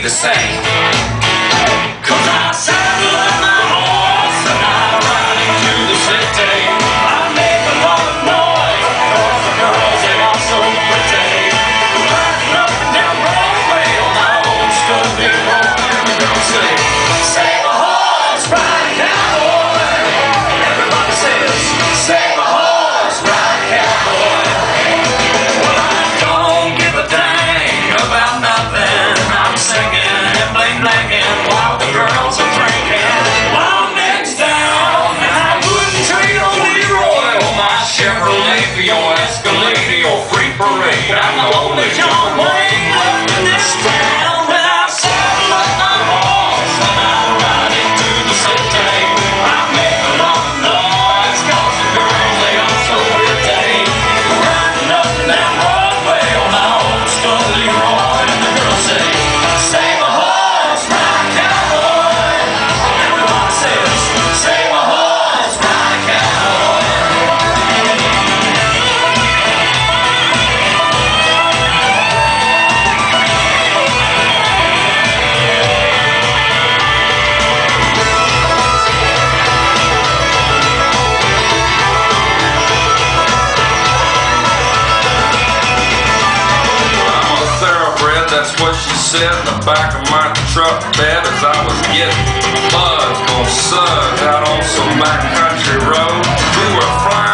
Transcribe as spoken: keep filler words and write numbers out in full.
the same. Cause I saddle up my horse and I ride into the city. I make a lot of noise cause the girls they are so pretty. Riding up and down Broadway on my old Studley Road, and the girls say, save a horse, ride cowboy. Everybody says, save a horse, ride cowboy. Well, I don't give a dang about nothing. I'm singing and bling blanging while the girls are drinking. Long necks down, and I wouldn't trade on Leroy or my Chevrolet for your Escalade or your free parade. I'm the only John Wayne left in this town. When I saddle up my horse and I ride into the city, I make a lot of noise cause the girls they are so pretty. Riding up and down Broadway on my old Studley Road, and the girls say, save a horse, ride cowboy. Everybody says, save a horse, ride cowboy. I'm a thoroughbred, that's what she said in the back of my truck bed as I was getting buzzed on suds out on some backcountry road. We were flying